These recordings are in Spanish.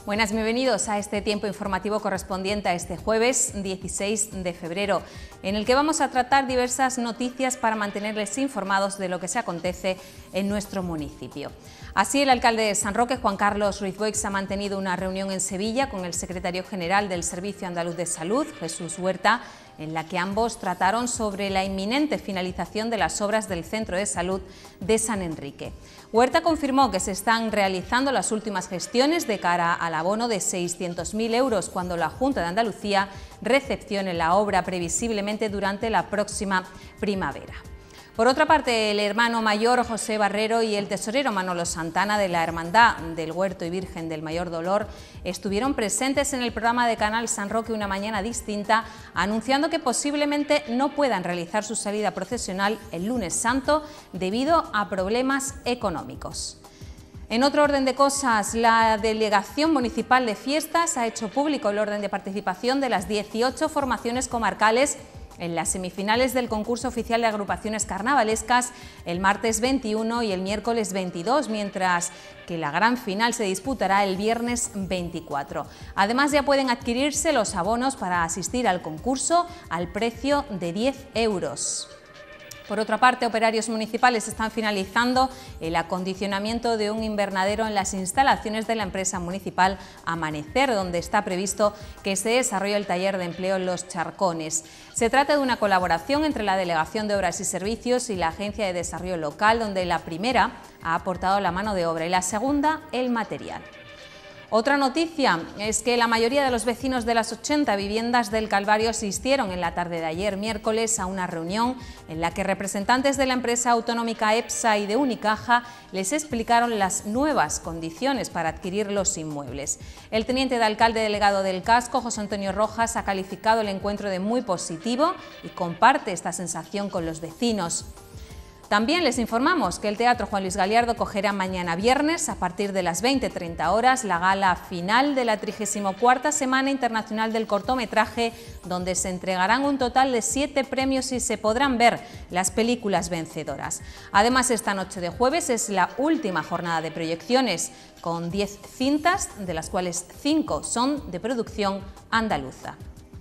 Buenas, bienvenidos a este tiempo informativo correspondiente a este jueves 16 de febrero, en el que vamos a tratar diversas noticias para mantenerles informados de lo que se acontece en nuestro municipio. Así, el alcalde de San Roque, Juan Carlos Ruiz Boix, ha mantenido una reunión en Sevilla con el secretario general del Servicio Andaluz de Salud, Jesús Huerta, en la que ambos trataron sobre la inminente finalización de las obras del Centro de Salud de San Enrique. Huerta confirmó que se están realizando las últimas gestiones de cara al abono de 600.000 euros cuando la Junta de Andalucía recepcione la obra, previsiblemente durante la próxima primavera. Por otra parte, el hermano mayor José Barrero y el tesorero Manolo Santana de la Hermandad del Huerto y Virgen del Mayor Dolor estuvieron presentes en el programa de Canal San Roque Una Mañana Distinta, anunciando que posiblemente no puedan realizar su salida procesional el lunes santo debido a problemas económicos. En otro orden de cosas, la Delegación Municipal de Fiestas ha hecho público el orden de participación de las 18 formaciones comarcales en las semifinales del concurso oficial de agrupaciones carnavalescas el martes 21 y el miércoles 22, mientras que la gran final se disputará el viernes 24. Además, ya pueden adquirirse los abonos para asistir al concurso al precio de 10 euros. Por otra parte, operarios municipales están finalizando el acondicionamiento de un invernadero en las instalaciones de la empresa municipal Amanecer, donde está previsto que se desarrolle el taller de empleo Los Charcones. Se trata de una colaboración entre la Delegación de Obras y Servicios y la Agencia de Desarrollo Local, donde la primera ha aportado la mano de obra y la segunda el material. Otra noticia es que la mayoría de los vecinos de las 80 viviendas del Calvario asistieron en la tarde de ayer miércoles a una reunión en la que representantes de la empresa autonómica EPSA y de Unicaja les explicaron las nuevas condiciones para adquirir los inmuebles. El teniente de alcalde delegado del Casco, José Antonio Rojas, ha calificado el encuentro de muy positivo y comparte esta sensación con los vecinos. También les informamos que el Teatro Juan Luis Galiardo acogerá mañana viernes, a partir de las 20:30 horas, la gala final de la 34ª Semana Internacional del Cortometraje, donde se entregarán un total de 7 premios y se podrán ver las películas vencedoras. Además, esta noche de jueves es la última jornada de proyecciones, con 10 cintas, de las cuales 5 son de producción andaluza.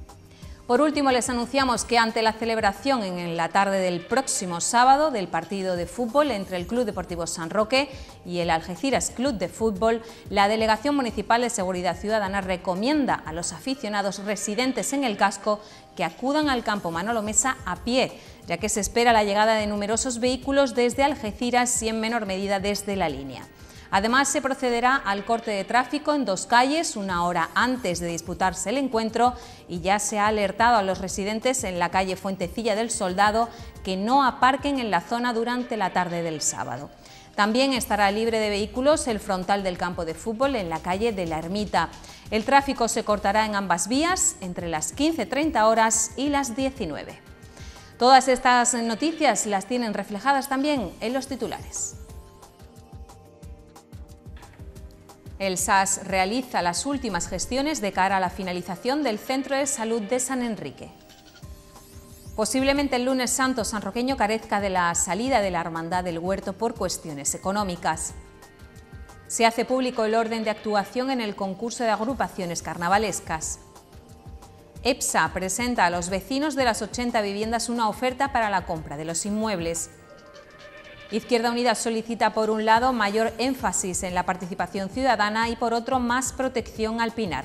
Por último, les anunciamos que ante la celebración en la tarde del próximo sábado del partido de fútbol entre el Club Deportivo San Roque y el Algeciras Club de Fútbol, la Delegación Municipal de Seguridad Ciudadana recomienda a los aficionados residentes en el casco que acudan al campo Manolo Mesa a pie, ya que se espera la llegada de numerosos vehículos desde Algeciras y en menor medida desde la línea. Además, se procederá al corte de tráfico en 2 calles una hora antes de disputarse el encuentro y ya se ha alertado a los residentes en la calle Fuentecilla del Soldado que no aparquen en la zona durante la tarde del sábado. También estará libre de vehículos el frontal del campo de fútbol en la calle de la Ermita. El tráfico se cortará en ambas vías entre las 15:30 horas y las 19. Todas estas noticias las tienen reflejadas también en los titulares. El SAS realiza las últimas gestiones de cara a la finalización del Centro de Salud de San Enrique. Posiblemente el lunes santo sanroqueño carezca de la salida de la Hermandad del Huerto por cuestiones económicas. Se hace público el orden de actuación en el concurso de agrupaciones carnavalescas. EPSA presenta a los vecinos de las 80 viviendas una oferta para la compra de los inmuebles. Izquierda Unida solicita, por un lado, mayor énfasis en la participación ciudadana y, por otro, más protección al pinar.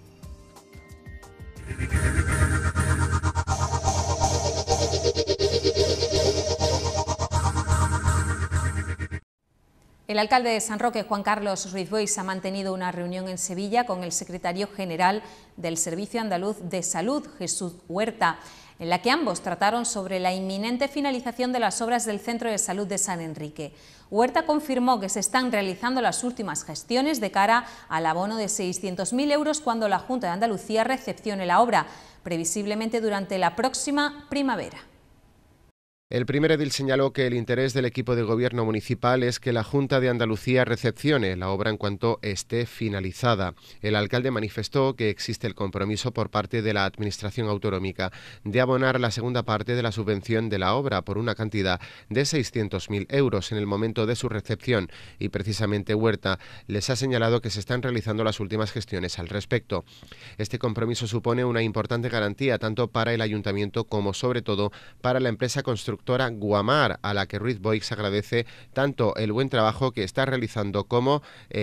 El alcalde de San Roque, Juan Carlos Ruiz Boix, ha mantenido una reunión en Sevilla con el secretario general del Servicio Andaluz de Salud, Jesús Huerta, en la que ambos trataron sobre la inminente finalización de las obras del Centro de Salud de San Enrique. Huerta confirmó que se están realizando las últimas gestiones de cara al abono de 600.000 euros cuando la Junta de Andalucía recepcione la obra, previsiblemente durante la próxima primavera. El primer edil señaló que el interés del equipo de gobierno municipal es que la Junta de Andalucía recepcione la obra en cuanto esté finalizada. El alcalde manifestó que existe el compromiso por parte de la Administración autonómica de abonar la segunda parte de la subvención de la obra por una cantidad de 600.000 euros en el momento de su recepción y precisamente Huerta les ha señalado que se están realizando las últimas gestiones al respecto. Este compromiso supone una importante garantía tanto para el ayuntamiento como sobre todo para la empresa constructora Guamar, a la que Ruiz Boix agradece tanto el buen trabajo que está realizando como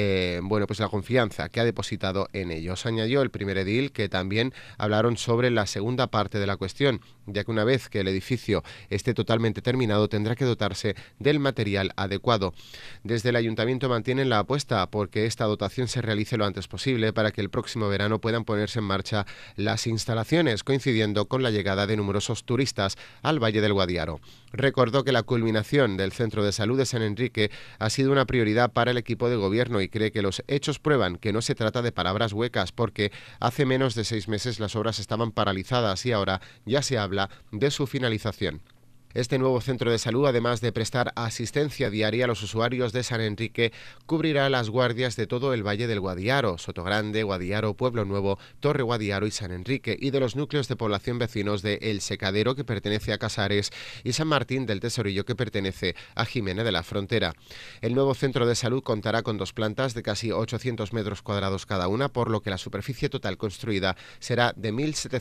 la confianza que ha depositado en ellos. Añadió el primer edil que también hablaron sobre la segunda parte de la cuestión, ya que una vez que el edificio esté totalmente terminado tendrá que dotarse del material adecuado. Desde el ayuntamiento mantienen la apuesta porque esta dotación se realice lo antes posible para que el próximo verano puedan ponerse en marcha las instalaciones, coincidiendo con la llegada de numerosos turistas al Valle del Guadiaro. Recordó que la culminación del Centro de Salud de San Enrique ha sido una prioridad para el equipo de gobierno y cree que los hechos prueban que no se trata de palabras huecas porque hace menos de 6 meses las obras estaban paralizadas y ahora ya se habla de su finalización. Este nuevo centro de salud, además de prestar asistencia diaria a los usuarios de San Enrique, cubrirá las guardias de todo el Valle del Guadiaro, Sotogrande, Guadiaro, Pueblo Nuevo, Torre Guadiaro y San Enrique, y de los núcleos de población vecinos de El Secadero, que pertenece a Casares, y San Martín del Tesorillo, que pertenece a Jimena de la Frontera. El nuevo centro de salud contará con 2 plantas de casi 800 metros cuadrados cada una, por lo que la superficie total construida será de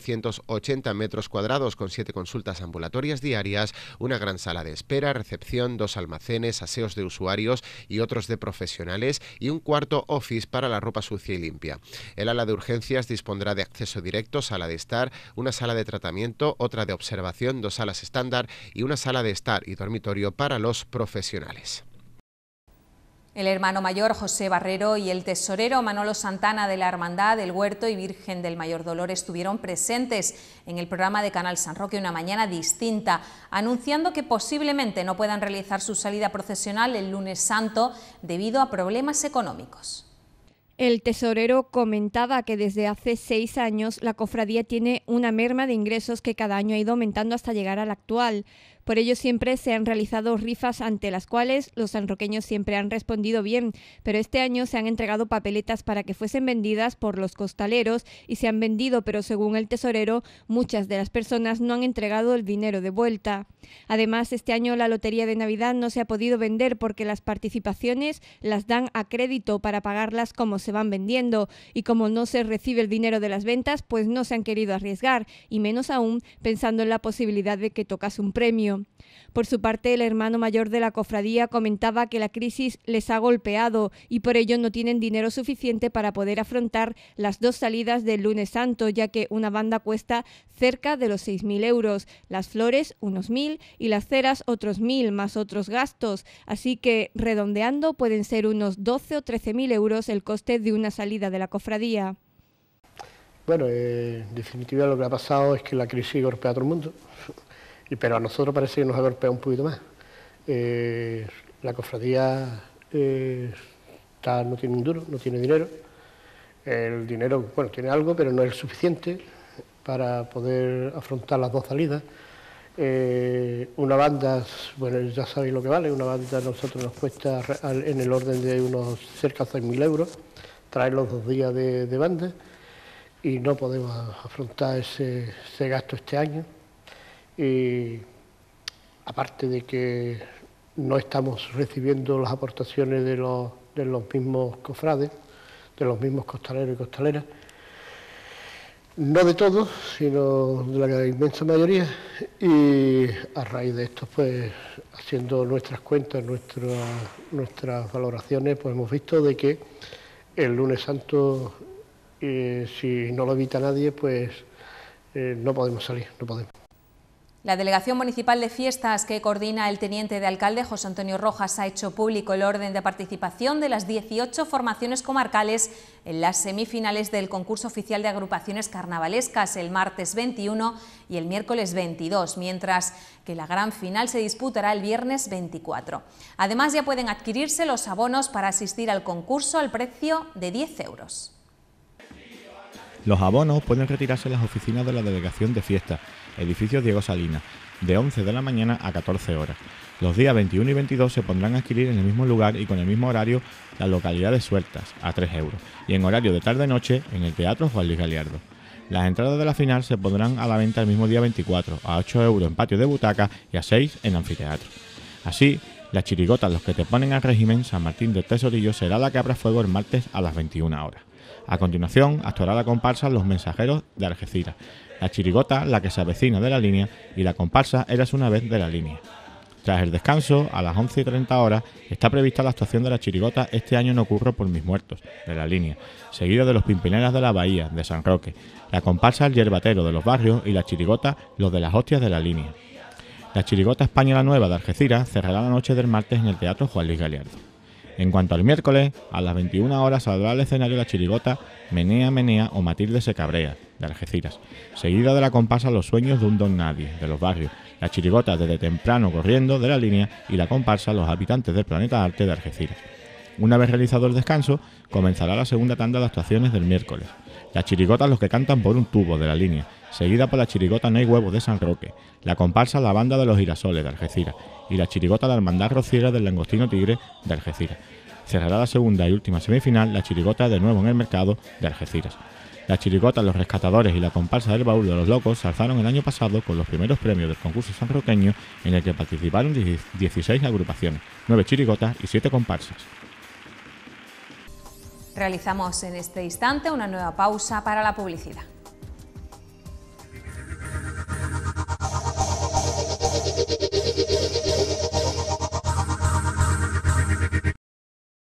1.780 metros cuadrados, con 7 consultas ambulatorias diarias, una gran sala de espera, recepción, 2 almacenes, aseos de usuarios y otros de profesionales y un cuarto office para la ropa sucia y limpia. El ala de urgencias dispondrá de acceso directo, sala de estar, una sala de tratamiento, otra de observación, 2 salas estándar y una sala de estar y dormitorio para los profesionales. El hermano mayor José Barrero y el tesorero Manolo Santana de la Hermandad del Huerto y Virgen del Mayor Dolor estuvieron presentes en el programa de Canal San Roque Una Mañana Distinta, anunciando que posiblemente no puedan realizar su salida procesional el lunes santo debido a problemas económicos. El tesorero comentaba que desde hace 6 años la cofradía tiene una merma de ingresos que cada año ha ido aumentando hasta llegar al actual. Por ello siempre se han realizado rifas ante las cuales los sanroqueños siempre han respondido bien, pero este año se han entregado papeletas para que fuesen vendidas por los costaleros y se han vendido, pero según el tesorero, muchas de las personas no han entregado el dinero de vuelta. Además, este año la lotería de Navidad no se ha podido vender porque las participaciones las dan a crédito para pagarlas como se van vendiendo y como no se recibe el dinero de las ventas, pues no se han querido arriesgar y menos aún pensando en la posibilidad de que tocase un premio. Por su parte, el hermano mayor de la cofradía comentaba que la crisis les ha golpeado y por ello no tienen dinero suficiente para poder afrontar las 2 salidas del lunes santo, ya que una banda cuesta cerca de los 6.000 euros, las flores unos 1.000 y las ceras otros 1.000 más otros gastos, así que redondeando pueden ser unos 12 o 13.000 euros el coste de una salida de la cofradía. Bueno, en definitiva lo que ha pasado es que la crisis golpea a todo el mundo. Pero a nosotros parece que nos ha golpeado un poquito más. La cofradía no tiene un duro, no tiene dinero. El dinero, bueno, tiene algo, pero no es suficiente para poder afrontar las 2 salidas. Una banda, bueno, ya sabéis lo que vale, una banda a nosotros nos cuesta en el orden de unos cerca de 6.000 euros, traer los 2 días de banda y no podemos afrontar ese gasto este año. Y aparte de que no estamos recibiendo las aportaciones de los mismos cofrades, de los mismos costaleros y costaleras, no de todos, sino de la inmensa mayoría, y a raíz de esto, pues haciendo nuestras cuentas, nuestras valoraciones, pues hemos visto de que el lunes santo, si no lo evita nadie, pues no podemos salir, no podemos. La Delegación Municipal de Fiestas, que coordina el teniente de alcalde José Antonio Rojas, ha hecho público el orden de participación de las 18 formaciones comarcales en las semifinales del concurso oficial de agrupaciones carnavalescas el martes 21 y el miércoles 22, mientras que la gran final se disputará el viernes 24. Además, ya pueden adquirirse los abonos para asistir al concurso al precio de 10 euros. Los abonos pueden retirarse en las oficinas de la Delegación de Fiestas, edificio Diego Salinas, de 11 de la mañana a 14 horas. Los días 21 y 22 se pondrán a adquirir en el mismo lugar y con el mismo horario las localidades sueltas, a 3 euros, y en horario de tarde-noche en el Teatro Juan Luis Galiardo. Las entradas de la final se pondrán a la venta el mismo día 24, a 8 euros en patio de butaca y a 6 en anfiteatro. Así, las chirigotas Los que te ponen al régimen San Martín del Tesorillo será la que abra fuego el martes a las 21 horas. A continuación, actuará la comparsa Los Mensajeros de Algeciras, la chirigota La que se avecina de la Línea y la comparsa Eras una vez de la Línea. Tras el descanso, a las 11:30 horas, está prevista la actuación de la chirigota Este año no ocurre por mis muertos, de la Línea, seguida de los Pimpineras de la Bahía, de San Roque, la comparsa El Yerbatero de los Barrios y la chirigota Los de las Hostias de la Línea. La chirigota España la Nueva de Algeciras cerrará la noche del martes en el Teatro Juan Luis Galiardo. En cuanto al miércoles, a las 21 horas saldrá al escenario la chirigota Menea Menea o Matilde se cabrea, de Algeciras, seguida de la comparsa Los Sueños de un Don Nadie, de los Barrios, la chirigota Desde temprano corriendo, de la Línea, y la comparsa Los Habitantes del Planeta Arte, de Algeciras. Una vez realizado el descanso, comenzará la segunda tanda de actuaciones del miércoles. La chirigota Los que cantan por un tubo, de la Línea, seguida por la chirigota No hay huevos, de San Roque, la comparsa La Banda de los Girasoles, de Algeciras, y la chirigota La Hermandad Rociera del Langostino Tigre, de Algeciras. Cerrará la segunda y última semifinal la chirigota De nuevo en el mercado, de Algeciras. La chirigota Los Rescatadores y la comparsa del Baúl de los Locos se alzaron el año pasado con los primeros premios del concurso sanroqueño, en el que participaron 16 agrupaciones, 9 chirigotas y 7 comparsas. Realizamos en este instante una nueva pausa para la publicidad.